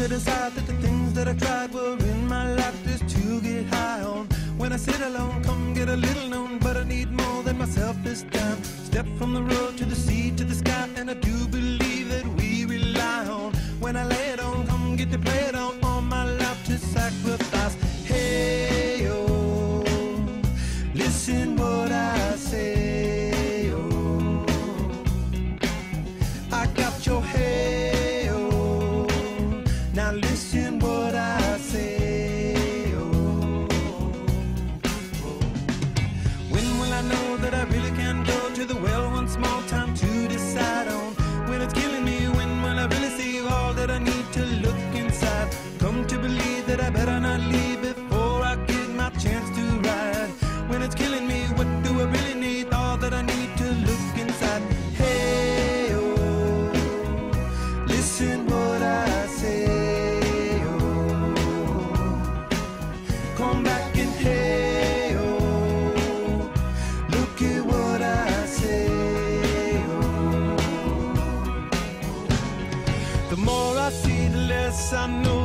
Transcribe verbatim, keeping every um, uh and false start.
set aside that the things that I tried were in my life just to get high on. When I sit alone, come get a little known, but I need more than myself this time. Step from the road to the sea to the sky, and I do believe that we rely on. When I lay it on, come get to play it on, all my life to sacrifice. Hey, oh, listen what I say, oh, I got your hey, oh, now listen what I say, oh, oh. When will I know that I really can go to the well one small time to decide on? When it's killing me, when will I really see all that I need to look inside? Come to believe that I better not leave before I get my chance to ride. When it's killing me, what do I really need? All that I need to look inside. Hey, oh, listen what I say, oh, come back and hey, oh, look at what I say, oh. The more I see, the less I know.